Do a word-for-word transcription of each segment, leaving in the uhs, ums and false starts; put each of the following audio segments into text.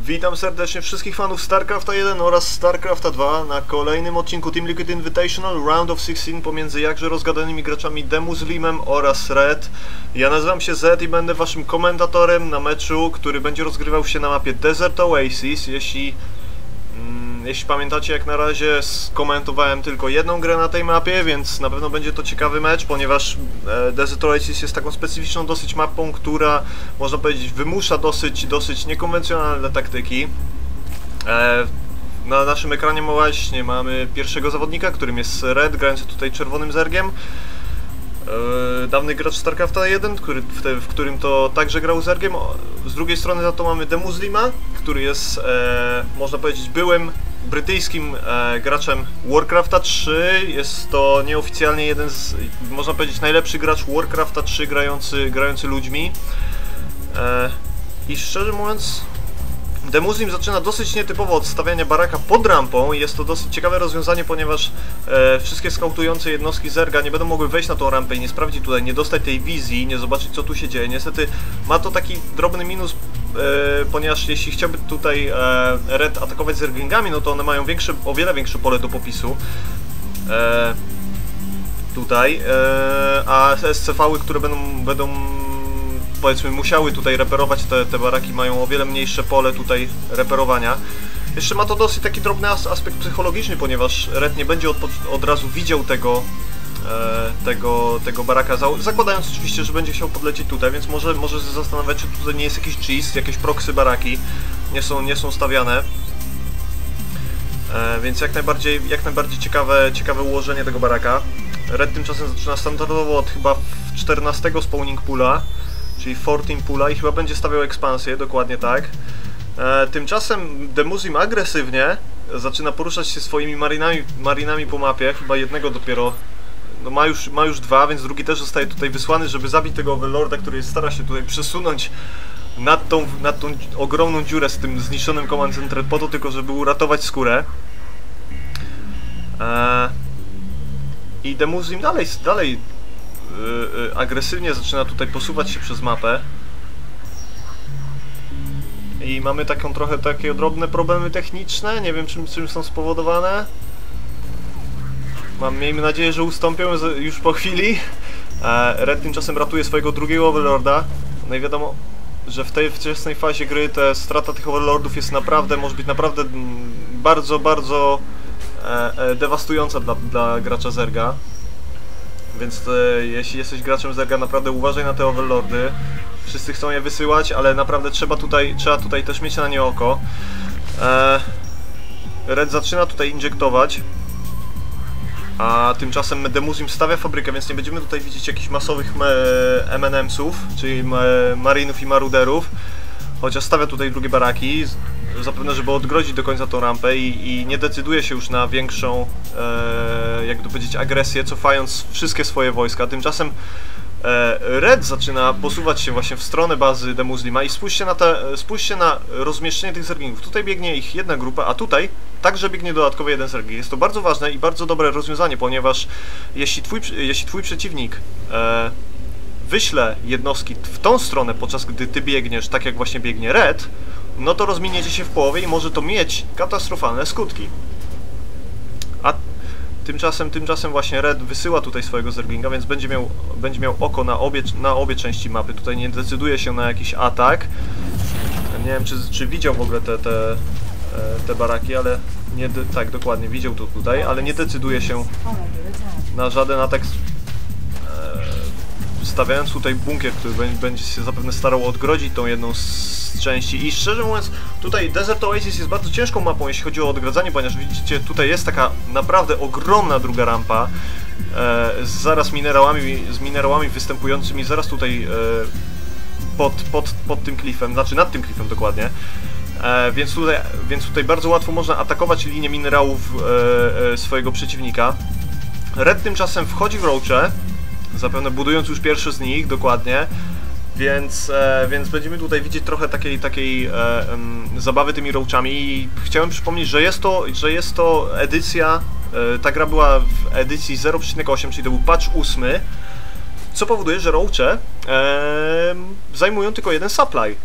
Witam serdecznie wszystkich fanów StarCrafta jeden oraz StarCrafta dwa na kolejnym odcinku Team Liquid Invitational Round of szesnaście pomiędzy jakże rozgadanymi graczami Demuslimem oraz Red. Ja nazywam się Z i będę waszym komentatorem na meczu, który będzie rozgrywał się na mapie Desert Oasis. Jeśli, mm, jeśli pamiętacie, jak na razie skomentowałem tylko jedną grę na tej mapie, więc na pewno będzie to ciekawy mecz, ponieważ e, Desert Oasis jest taką specyficzną dosyć mapą, która, można powiedzieć, wymusza dosyć, dosyć niekonwencjonalne taktyki. E, na naszym ekranie właśnie mamy pierwszego zawodnika, którym jest Red, grający tutaj czerwonym zergiem. E, dawny gracz StarCrafta jeden, który, w, te, w którym to także grał zergiem. Z drugiej strony za to mamy Demuslima, który jest, e, można powiedzieć, byłym brytyjskim e, graczem Warcrafta trzy. Jest to nieoficjalnie jeden z, można powiedzieć, najlepszy gracz Warcrafta trzy grający, grający ludźmi. E, I szczerze mówiąc, Demuslim zaczyna dosyć nietypowo od stawiania baraka pod rampą i jest to dosyć ciekawe rozwiązanie, ponieważ e, wszystkie skautujące jednostki zerga nie będą mogły wejść na tą rampę i nie sprawdzić tutaj, nie dostać tej wizji, nie zobaczyć, co tu się dzieje. Niestety ma to taki drobny minus, e, ponieważ jeśli chciałby tutaj e, Red atakować zerglingami, no to one mają większe, o wiele większe pole do popisu. E, tutaj, e, a S C V-y, które będą, będą powiedzmy musiały tutaj reperować te, te baraki, mają o wiele mniejsze pole tutaj reperowania. Jeszcze ma to dosyć taki drobny as aspekt psychologiczny, ponieważ Red nie będzie od, od razu widział tego, e, tego, tego baraka, zakładając oczywiście, że będzie chciał podlecieć tutaj, więc może, może się zastanawiać, czy tutaj nie jest jakiś cheese, jakieś proxy baraki nie są, nie są stawiane. E, więc jak najbardziej, jak najbardziej ciekawe, ciekawe ułożenie tego baraka. Red tymczasem zaczyna standardowo od chyba czternastego spawning poola, czyli czternaście pula, i chyba będzie stawiał ekspansję, dokładnie tak. E, tymczasem Demuslim agresywnie zaczyna poruszać się swoimi marinami, marinami po mapie, chyba jednego dopiero, no ma już, ma już dwa, więc drugi też zostaje tutaj wysłany, żeby zabić tego Overlorda, który stara się tutaj przesunąć nad tą, nad tą ogromną dziurę z tym zniszczonym command center, po to tylko, żeby uratować skórę. E, I Demuslim dalej, dalej Yy, yy, agresywnie zaczyna tutaj posuwać się przez mapę. I mamy taką trochę takie drobne problemy techniczne, nie wiem czym, czym są spowodowane. Mam, miejmy nadzieję, że ustąpią już po chwili. e, Red tymczasem ratuje swojego drugiego Overlorda. No i wiadomo, że w tej wczesnej fazie gry ta strata tych Overlordów jest naprawdę, może być naprawdę bardzo, bardzo e, e, dewastująca dla, dla gracza zerga. Więc e, jeśli jesteś graczem zerga, naprawdę uważaj na te Overlordy. Wszyscy chcą je wysyłać, ale naprawdę trzeba tutaj, trzeba tutaj też mieć na nie oko. E, Red zaczyna tutaj injektować, a tymczasem Demuslim stawia fabrykę, więc nie będziemy tutaj widzieć jakichś masowych M and M'sów, czyli marinów i maruderów. Chociaż stawia tutaj drugie baraki, zapewne, żeby odgrodzić do końca tą rampę i, i nie decyduje się już na większą, e, jak to powiedzieć, agresję, cofając wszystkie swoje wojska. Tymczasem e, Red zaczyna posuwać się właśnie w stronę bazy Demuslima i spójrzcie na, te, spójrzcie na rozmieszczenie tych zerglingów. Tutaj biegnie ich jedna grupa, a tutaj także biegnie dodatkowo jeden zergling. Jest to bardzo ważne i bardzo dobre rozwiązanie, ponieważ jeśli twój, jeśli twój przeciwnik e, wyśle jednostki w tą stronę, podczas gdy ty biegniesz tak jak właśnie biegnie Red, no to rozminiecie się w połowie i może to mieć katastrofalne skutki. A tymczasem, tymczasem właśnie Red wysyła tutaj swojego zerglinga, więc będzie miał, będzie miał oko na obie, na obie części mapy. Tutaj nie decyduje się na jakiś atak. Nie wiem, czy, czy widział w ogóle te, te, te baraki, ale nie, tak, dokładnie, widział to tutaj, ale nie decyduje się na żaden atak, stawiając tutaj bunkier, który będzie się zapewne starał odgrodzić tą jedną z części. I szczerze mówiąc, tutaj Desert Oasis jest bardzo ciężką mapą, jeśli chodzi o odgradzanie, ponieważ widzicie, tutaj jest taka naprawdę ogromna druga rampa e, z zaraz minerałami, z minerałami występującymi zaraz tutaj e, pod, pod, pod tym klifem, znaczy nad tym klifem dokładnie. E, więc, tutaj, więc tutaj bardzo łatwo można atakować linię minerałów e, e, swojego przeciwnika. Red tymczasem wchodzi w roache, zapewne budując już pierwszy z nich, dokładnie, więc, e, więc będziemy tutaj widzieć trochę takiej, takiej e, um, zabawy tymi roachami. I chciałem przypomnieć, że jest to, że jest to edycja, e, ta gra była w edycji zero przecinek osiem, czyli to był patch ósmy, co powoduje, że roache e, zajmują tylko jeden supply.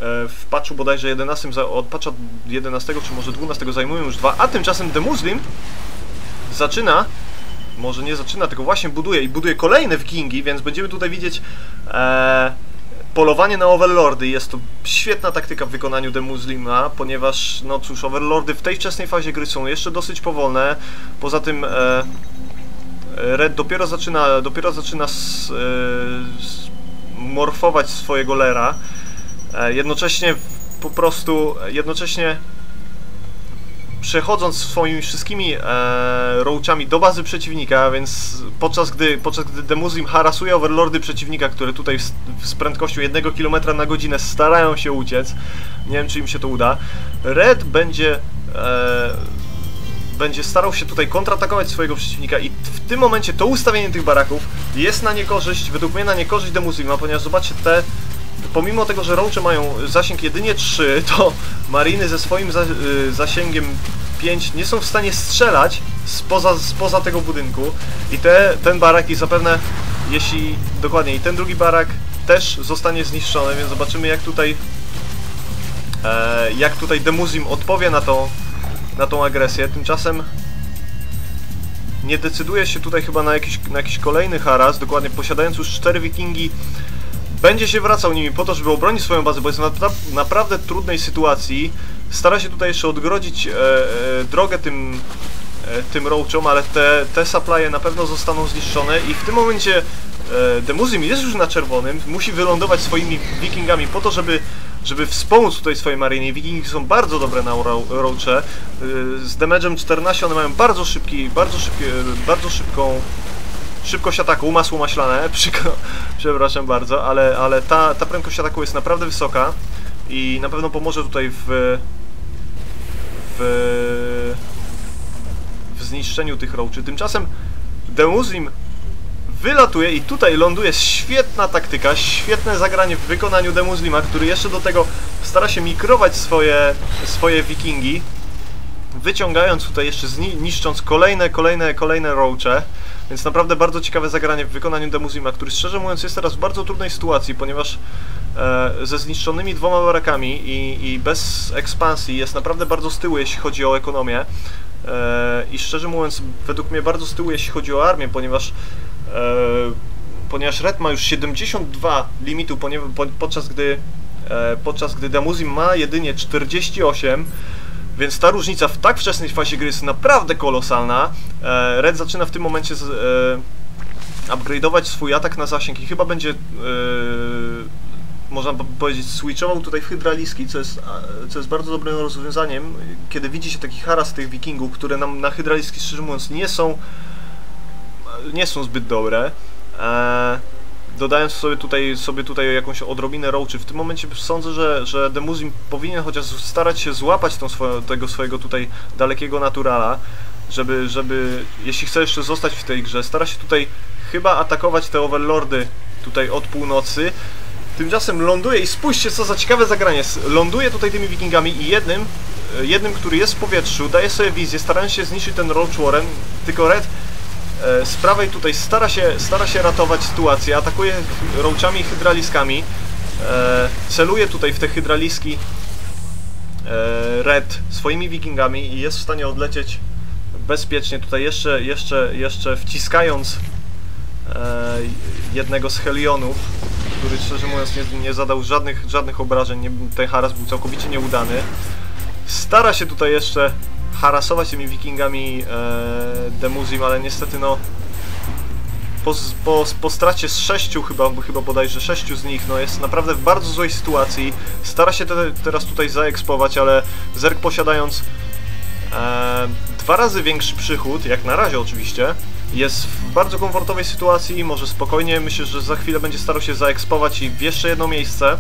w patchu bodajże jedenastym, od patcha jedenastego czy może dwunastego zajmują już dwa, a tymczasem The Muslim zaczyna, może nie zaczyna, tylko właśnie buduje i buduje kolejne wikingi, więc będziemy tutaj widzieć e, polowanie na overlordy. Jest to świetna taktyka w wykonaniu The Muslima, ponieważ, no cóż, overlordy w tej wczesnej fazie gry są jeszcze dosyć powolne. Poza tym e, Red dopiero zaczyna, dopiero zaczyna s, e, s, morfować swojego lera. E, jednocześnie po prostu, jednocześnie przechodząc swoimi wszystkimi e, roachami do bazy przeciwnika, więc podczas gdy, podczas gdy The Muslim harasuje overlordy przeciwnika, które tutaj z, z prędkością jednego kilometra na godzinę starają się uciec, nie wiem czy im się to uda, Red będzie e, będzie starał się tutaj kontratakować swojego przeciwnika i w tym momencie to ustawienie tych baraków jest na niekorzyść, według mnie na niekorzyść The Muslima, ponieważ zobaczcie, te pomimo tego, że roache mają zasięg jedynie trzy, to mariny ze swoim za, y, zasięgiem pięć nie są w stanie strzelać spoza, spoza tego budynku i te, ten barak i zapewne, jeśli dokładnie, i ten drugi barak też zostanie zniszczony, więc zobaczymy jak tutaj e, jak tutaj The Muslim odpowie na tą, na tą agresję. Tymczasem nie decyduje się tutaj chyba na jakiś, na jakiś kolejny haras, dokładnie posiadając już cztery wikingi będzie się wracał nimi po to, żeby obronić swoją bazę, bo jest na naprawdę trudnej sytuacji. Stara się tutaj jeszcze odgrodzić e, e, drogę tym, e, tym roachom, ale te, te supply'e na pewno zostaną zniszczone i w tym momencie e, The Muslim jest już na czerwonym, musi wylądować swoimi wikingami po to, żeby, żeby wspomóc tutaj swojej marynie. Wikingi są bardzo dobre na roache. E, z damage'em czternaście one mają bardzo szybki, bardzo szybki, bardzo szybką szybkość ataku, masło maślane, przykro, przepraszam bardzo, ale, ale ta, ta prędkość ataku jest naprawdę wysoka i na pewno pomoże tutaj w, w, w zniszczeniu tych roachy. Tymczasem The Muslim wylatuje i tutaj ląduje świetna taktyka, świetne zagranie w wykonaniu The Muslima, który jeszcze do tego stara się mikrować swoje, swoje wikingi, wyciągając tutaj jeszcze, niszcząc kolejne, kolejne, kolejne roache. Więc naprawdę bardzo ciekawe zagranie w wykonaniu The Muslima, który szczerze mówiąc jest teraz w bardzo trudnej sytuacji, ponieważ e, ze zniszczonymi dwoma barakami i, i bez ekspansji jest naprawdę bardzo z tyłu, jeśli chodzi o ekonomię. E, I szczerze mówiąc, według mnie bardzo z tyłu, jeśli chodzi o armię, ponieważ e, ponieważ Red ma już siedemdziesiąt dwa limitu, ponieważ, po, podczas gdy e, podczas gdy The Muslim ma jedynie czterdzieści osiem. Więc ta różnica w tak wczesnej fazie gry jest naprawdę kolosalna. E, Red zaczyna w tym momencie z, e, upgrade'ować swój atak na zasięg i chyba będzie, e, można powiedzieć, switchował tutaj w hydraliski, co jest, co jest bardzo dobrym rozwiązaniem, kiedy widzi się taki haras tych wikingów, które nam na hydraliski, szczerze mówiąc, nie są, nie są zbyt dobre. E, Dodając sobie tutaj, sobie tutaj jakąś odrobinę roachy, w tym momencie sądzę, że, że The Muslim powinien chociaż starać się złapać tą swoją, tego swojego tutaj dalekiego naturala, żeby, żeby, jeśli chce jeszcze zostać w tej grze, stara się tutaj chyba atakować te overlordy tutaj od północy. Tymczasem ląduje i spójrzcie co za ciekawe zagranie, ląduje tutaj tymi wikingami i jednym, jednym, który jest w powietrzu, daje sobie wizję, starając się zniszczyć ten roach warren, tylko Red z prawej tutaj stara się, stara się ratować sytuację, atakuje roachami i hydraliskami, e, celuje tutaj w te hydraliski e, Red swoimi wikingami i jest w stanie odlecieć bezpiecznie tutaj jeszcze, jeszcze, jeszcze wciskając e, jednego z Helionów, który szczerze mówiąc nie, nie zadał żadnych, żadnych obrażeń, nie, ten haras był całkowicie nieudany. Stara się tutaj jeszcze harasować tymi wikingami e, The Muslim, ale niestety no po, po, po stracie z sześciu chyba, chyba bodajże sześciu z nich, no jest naprawdę w bardzo złej sytuacji. Stara się te, teraz tutaj zaekspować, ale Zerg posiadając e, dwa razy większy przychód, jak na razie oczywiście, jest w bardzo komfortowej sytuacji i może spokojnie, myślę, że za chwilę będzie starał się zaekspować i w jeszcze jedno miejsce.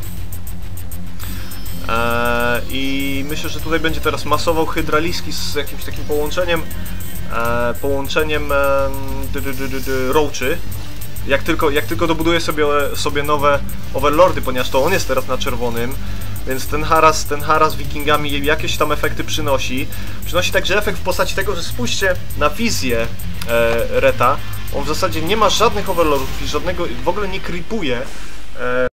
Eee, I myślę, że tutaj będzie teraz masował hydraliski z jakimś takim połączeniem e, połączeniem e, dy, dy, dy, dy, dy, roachy. Jak tylko, jak tylko dobuduje sobie, sobie nowe overlordy, ponieważ to on jest teraz na czerwonym, więc ten haras, ten haras wikingami jakieś tam efekty przynosi. Przynosi także efekt w postaci tego, że spójrzcie na wizję e, Reta. On w zasadzie nie ma żadnych overlordów i żadnego, w ogóle nie creepuje. E,